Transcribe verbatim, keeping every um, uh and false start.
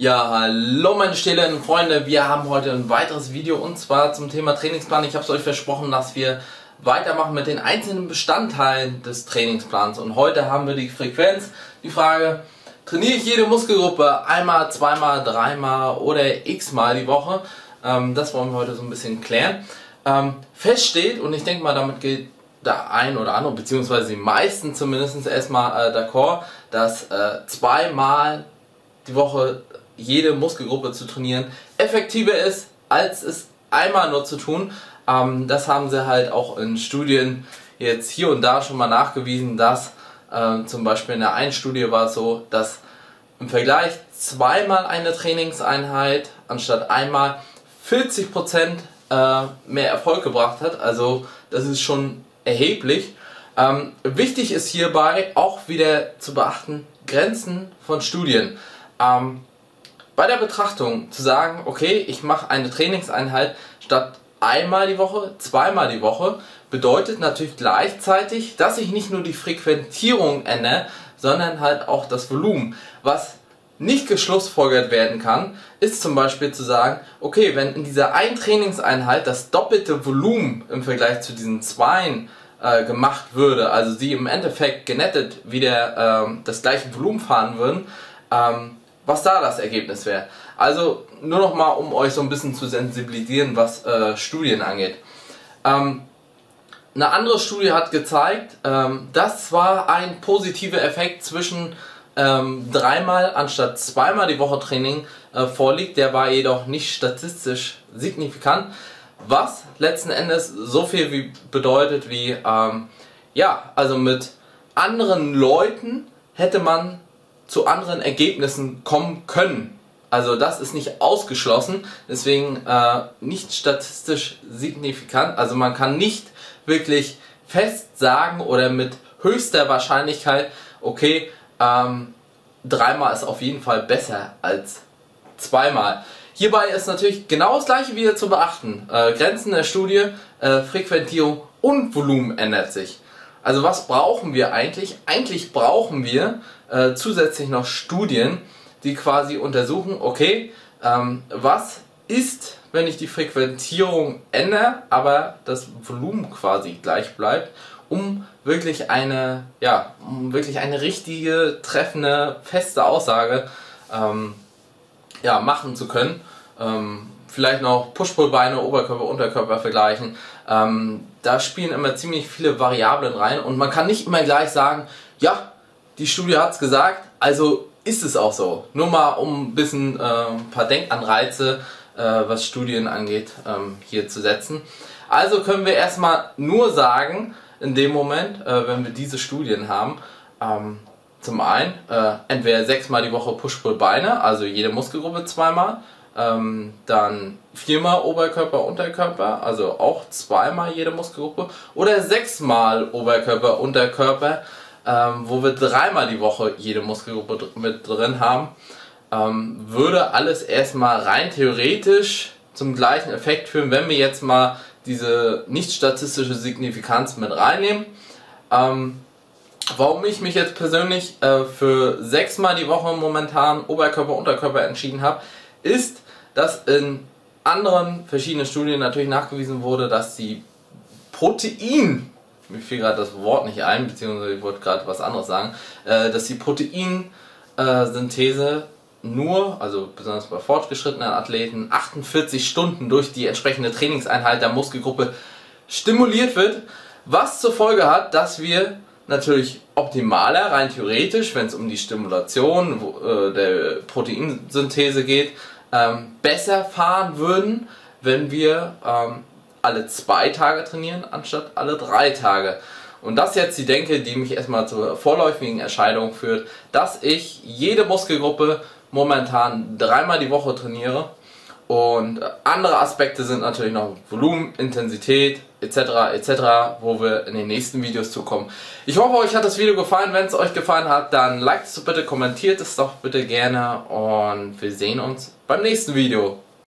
Ja, hallo meine stillen Freunde, wir haben heute ein weiteres Video und zwar zum Thema Trainingsplan. Ich habe es euch versprochen, dass wir weitermachen mit den einzelnen Bestandteilen des Trainingsplans und heute haben wir die Frequenz, die Frage, trainiere ich jede Muskelgruppe einmal, zweimal, dreimal oder x-mal die Woche? Ähm, das wollen wir heute so ein bisschen klären. Ähm, fest steht, und ich denke mal, damit geht der ein oder andere, beziehungsweise die meisten zumindest erstmal äh, d'accord, dass äh, zweimal die Woche jede Muskelgruppe zu trainieren effektiver ist, als es einmal nur zu tun. Ähm, das haben sie halt auch in Studien jetzt hier und da schon mal nachgewiesen, dass äh, zum Beispiel in der einen Studie war es so, dass im Vergleich zweimal eine Trainingseinheit anstatt einmal vierzig Prozent äh, mehr Erfolg gebracht hat. Also das ist schon erheblich. Ähm, wichtig ist hierbei auch wieder zu beachten, Grenzen von Studien. Ähm, bei der Betrachtung zu sagen, okay, ich mache eine Trainingseinheit statt einmal die Woche, zweimal die Woche, bedeutet natürlich gleichzeitig, dass ich nicht nur die Frequentierung ändere, sondern halt auch das Volumen. Was nicht geschlussfolgert werden kann, ist zum Beispiel zu sagen, okay, wenn in dieser einen Trainingseinheit das doppelte Volumen im Vergleich zu diesen zweien äh, gemacht würde, also sie im Endeffekt genettet wieder ähm, das gleiche Volumen fahren würden, ähm, was da das Ergebnis wäre. Also nur noch mal, um euch so ein bisschen zu sensibilisieren, was äh, Studien angeht. Ähm, eine andere Studie hat gezeigt, ähm, dass zwar ein positiver Effekt zwischen ähm, dreimal anstatt zweimal die Woche Training äh, vorliegt, der war jedoch nicht statistisch signifikant, was letzten Endes so viel wie bedeutet wie, ähm, ja, also mit anderen Leuten hätte man zu anderen Ergebnissen kommen können. Also das ist nicht ausgeschlossen, deswegen äh, nicht statistisch signifikant. Also man kann nicht wirklich fest sagen oder mit höchster Wahrscheinlichkeit, okay, ähm, dreimal ist auf jeden Fall besser als zweimal. Hierbei ist natürlich genau das gleiche wieder zu beachten. Äh, Grenzen der Studie, äh, Frequentierung und Volumen ändert sich. Also was brauchen wir eigentlich? Eigentlich brauchen wir äh, zusätzlich noch Studien, die quasi untersuchen, okay, ähm, was ist, wenn ich die Frequentierung ändere, aber das Volumen quasi gleich bleibt, um wirklich eine, ja, um wirklich eine richtige, treffende, feste Aussage ähm, ja, machen zu können. Ähm, vielleicht noch Push-Pull-Beine, Oberkörper, Unterkörper vergleichen. Ähm, da spielen immer ziemlich viele Variablen rein und man kann nicht immer gleich sagen, ja, die Studie hat es gesagt, also ist es auch so. Nur mal um ein bisschen äh, ein paar Denkanreize, äh, was Studien angeht, ähm, hier zu setzen. Also können wir erstmal nur sagen, in dem Moment, äh, wenn wir diese Studien haben, ähm, zum einen äh, entweder sechsmal die Woche Push-Pull-Beine, also jede Muskelgruppe zweimal, ähm, dann viermal Oberkörper, Unterkörper, also auch zweimal jede Muskelgruppe, oder sechsmal Oberkörper, Unterkörper, ähm, wo wir dreimal die Woche jede Muskelgruppe dr mit drin haben, ähm, würde alles erstmal rein theoretisch zum gleichen Effekt führen, wenn wir jetzt mal diese nicht statistische Signifikanz mit reinnehmen. Ähm, Warum ich mich jetzt persönlich äh, für sechsmal die Woche momentan Oberkörper, Unterkörper entschieden habe, ist, dass in anderen verschiedenen Studien natürlich nachgewiesen wurde, dass die Protein, mir fiel gerade das Wort nicht ein, beziehungsweise ich wollte gerade was anderes sagen, äh, dass die Proteinsynthese nur, also besonders bei fortgeschrittenen Athleten, achtundvierzig Stunden durch die entsprechende Trainingseinheit der Muskelgruppe stimuliert wird, was zur Folge hat, dass wir natürlich optimaler, rein theoretisch, wenn es um die Stimulation wo, äh, der Proteinsynthese geht, ähm, besser fahren würden, wenn wir ähm, alle zwei Tage trainieren, anstatt alle drei Tage. Und das ist jetzt die Denke, die mich erstmal zur vorläufigen Entscheidung führt, dass ich jede Muskelgruppe momentan dreimal die Woche trainiere. Und andere Aspekte sind natürlich noch Volumen, Intensität et cetera et cetera, wo wir in den nächsten Videos zukommen. Ich hoffe, euch hat das Video gefallen. Wenn es euch gefallen hat, dann liked es bitte, kommentiert es doch bitte gerne und wir sehen uns beim nächsten Video.